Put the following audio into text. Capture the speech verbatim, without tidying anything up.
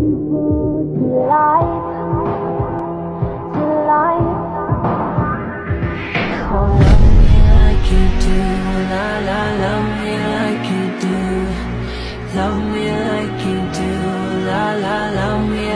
Love me like you do, la la, love me